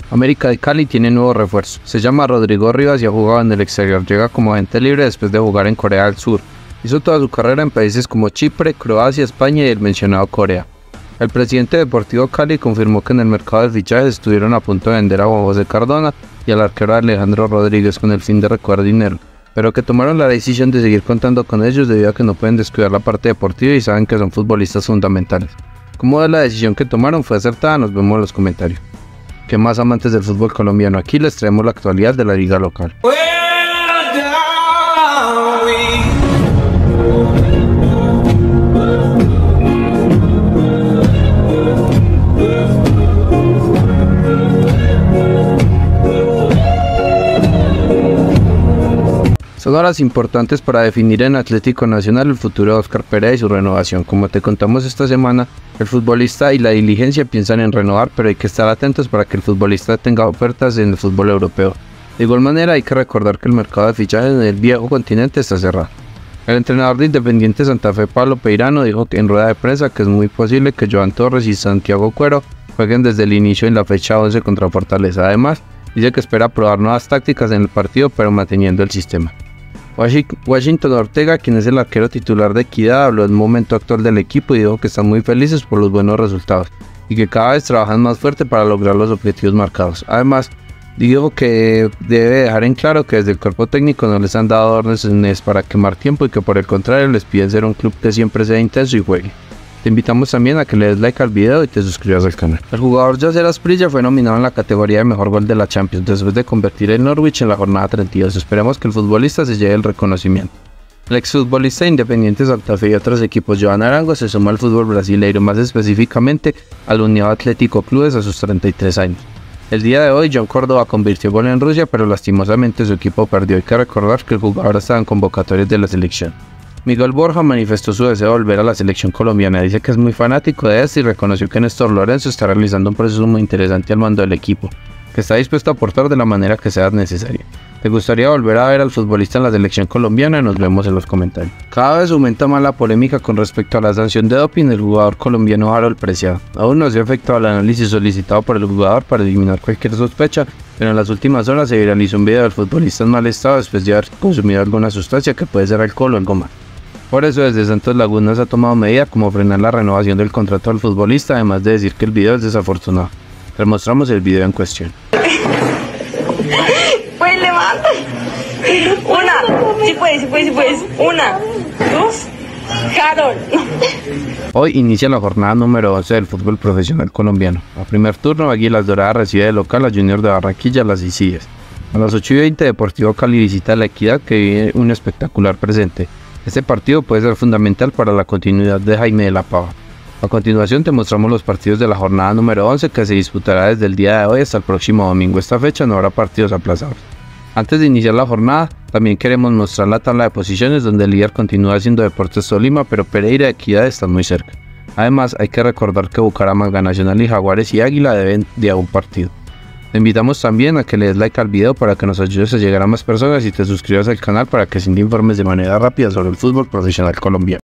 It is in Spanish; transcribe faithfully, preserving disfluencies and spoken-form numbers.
América de Cali tiene nuevo refuerzo. Se llama Rodrigo Rivas y ha jugado en el exterior. Llega como agente libre después de jugar en Corea del Sur. Hizo toda su carrera en países como Chipre, Croacia, España y el mencionado Corea. El presidente de Deportivo Cali confirmó que en el mercado de fichajes estuvieron a punto de vender a Juan José Cardona y al arquero Alejandro Rodríguez con el fin de recoger dinero, pero que tomaron la decisión de seguir contando con ellos debido a que no pueden descuidar la parte deportiva y saben que son futbolistas fundamentales. Como la decisión que tomaron fue acertada, nos vemos en los comentarios. ¿Qué más, amantes del fútbol colombiano? Aquí les traemos la actualidad de la liga local. Son horas importantes para definir en Atlético Nacional el futuro de Óscar Perea y su renovación. Como te contamos esta semana, el futbolista y la diligencia piensan en renovar, pero hay que estar atentos para que el futbolista tenga ofertas en el fútbol europeo. De igual manera, hay que recordar que el mercado de fichajes en el viejo continente está cerrado. El entrenador de Independiente Santa Fe, Pablo Peirano, dijo que en rueda de prensa que es muy posible que Joan Torres y Santiago Cuero jueguen desde el inicio en la fecha once contra Fortaleza. Además, dice que espera probar nuevas tácticas en el partido, pero manteniendo el sistema. Washington Ortega, quien es el arquero titular de Equidad, habló del momento actual del equipo y dijo que están muy felices por los buenos resultados y que cada vez trabajan más fuerte para lograr los objetivos marcados. Además, dijo que debe dejar en claro que desde el cuerpo técnico no les han dado órdenes para quemar tiempo y que por el contrario les piden ser un club que siempre sea intenso y juegue. Te invitamos también a que le des like al video y te suscribas al canal. El jugador Yasser Asprilla fue nominado en la categoría de mejor gol de la Champions después de convertir el Norwich en la jornada treinta y dos. Esperemos que el futbolista se lleve el reconocimiento. El exfutbolista de Independiente Santa Fe y otros equipos, Joan Arango, se sumó al fútbol brasileño, más específicamente al União Atlético Clubes a sus treinta y tres años. El día de hoy, John Córdoba convirtió gol en Rusia, pero lastimosamente su equipo perdió. Hay que recordar que el jugador estaba en convocatorias de la selección. Miguel Borja manifestó su deseo de volver a la selección colombiana. Dice que es muy fanático de esto y reconoció que Néstor Lorenzo está realizando un proceso muy interesante al mando del equipo, que está dispuesto a aportar de la manera que sea necesaria. ¿Te gustaría volver a ver al futbolista en la selección colombiana? Nos vemos en los comentarios. Cada vez aumenta más la polémica con respecto a la sanción de doping del jugador colombiano Harold Preciado. Aún no se ha efectuado el análisis solicitado por el jugador para eliminar cualquier sospecha, pero en las últimas horas se viralizó un video del futbolista en mal estado después de haber consumido alguna sustancia que puede ser alcohol o algo más. Por eso desde Santos Laguna se ha tomado medidas como frenar la renovación del contrato del futbolista, además de decir que el video es desafortunado. Les mostramos el video en cuestión. Pues levanta. Una. Sí puedes, sí puedes, sí puedes. Una, dos. Harold. Hoy inicia la jornada número once del fútbol profesional colombiano. A primer turno, Águilas Doradas recibe de local a Junior de Barranquilla, las Isidres. A las ocho y veinte, Deportivo Cali visita La Equidad, que vive un espectacular presente. Este partido puede ser fundamental para la continuidad de Jaime de la Pava. A continuación te mostramos los partidos de la jornada número once que se disputará desde el día de hoy hasta el próximo domingo. Esta fecha no habrá partidos aplazados. Antes de iniciar la jornada, también queremos mostrar la tabla de posiciones donde el líder continúa siendo Deportes Tolima, pero Pereira y Equidad están muy cerca. Además, hay que recordar que Bucaramanga, Nacional y Jaguares y Águila deben de a un partido. Te invitamos también a que le des like al video para que nos ayudes a llegar a más personas y te suscribas al canal para que así te informes de manera rápida sobre el fútbol profesional colombiano.